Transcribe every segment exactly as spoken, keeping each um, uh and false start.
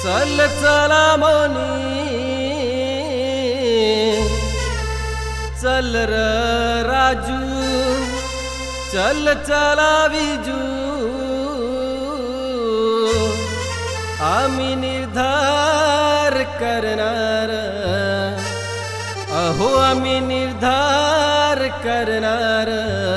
चल चला मोनी चल र राजू चल चला विजू आम्ही निर्धार करणार अहो आम्ही निर्धार करणार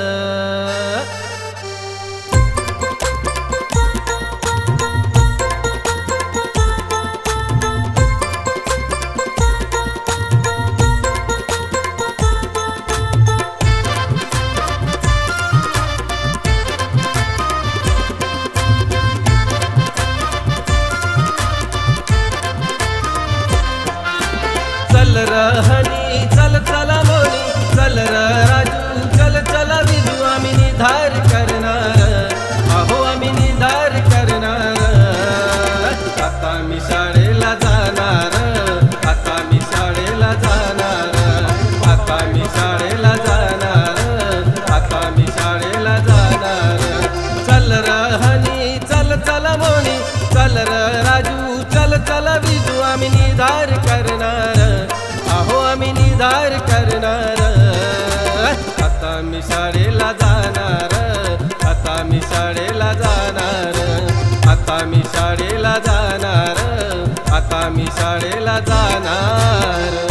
चल रहनी चल चला मोनी चल र राजू चल चला विजू आम्ही निर्धार करणार अहो आम्ही निर्धार करणार आता मी शाळेला जाणार आता मी शाळेला जाणार आता मी शाळेला जाणार आता मी शाळेला जाणार चल रहनी चल चला मोनी चल र राजू चल चला विजू आम्ही निर्धार करणार अहो आम्ही निर्धार करणार आता मी शाळेला जाणार आता मी शाळेला जाणार आता मी शाळेला जाणार आता मी शाळेला जाणार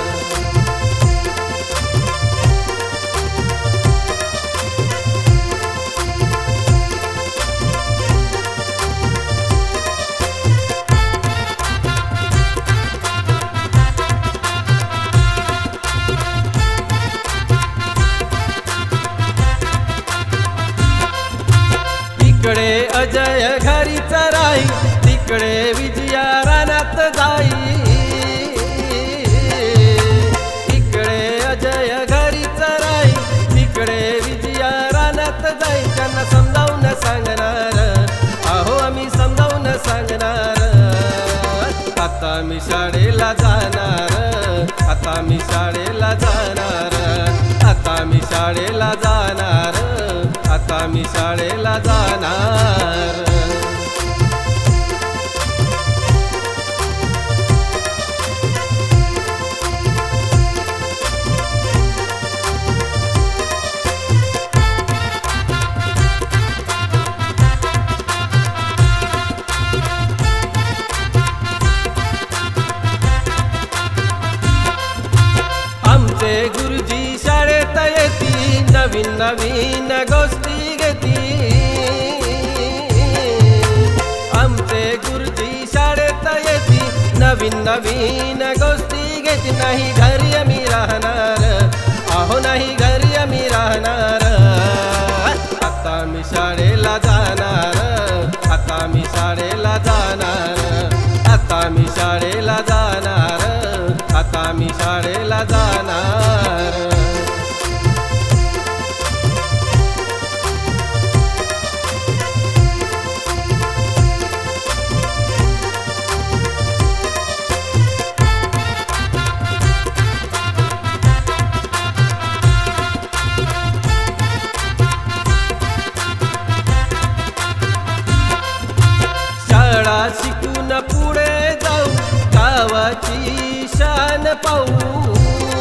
तिकडे अजय घरीच राही तिकडे विजया रानात जाई तिकडे अजय घरीच राही तिकडे विजया रानात जाई त्यांना समजावून सांगणार अहो आम्ही समजावून सांगणार आता मी शाळेला जाणार आता मी शाळेला जाणार आता मी शाळेला जाणार आता मी शाळेला जाणार आमचे गुरुजी शाळेत येती नवीन नवीन गोष्टी घेती आमचे गुरुजी शाळेत येती नवीन नवीन गोष्टी घेती नाही घरी आम्ही राहणार अहो नाही घरी आम्ही राहणार आता मी शाळेला जाणार आता मी शाळेला जाणार आता मी शाळेला जाणार आता मी शाळेला जाणार शाळा शिकून पुढे जाऊ गावाची शान पाहू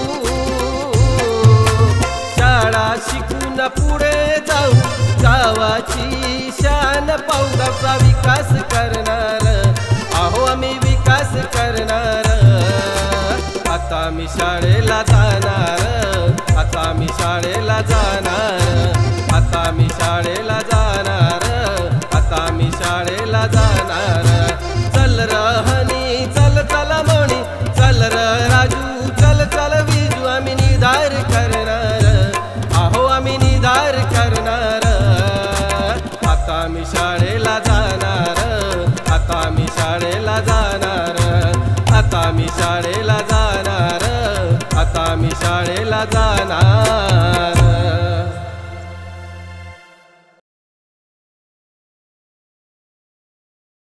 शाळा शिकून पुढे जाऊ गावाची शान पाहू गावचा विकास करणार अहो आम्ही विकास करणार आता मी शाळेला जाणार आता मी शाळेला जाणार आता मी शाळेला जाणार आता मी शाळेला जाणार चल रहनी चल चला मोनी चल र राजू चल चल विजू आम्ही निर्धार करणार अहो आम्ही निर्धार करणार आता मी शाळेला जाणार आता मी शाळेला जाणार आता मी शाळेला जाणार आता मी शाळेला जाणार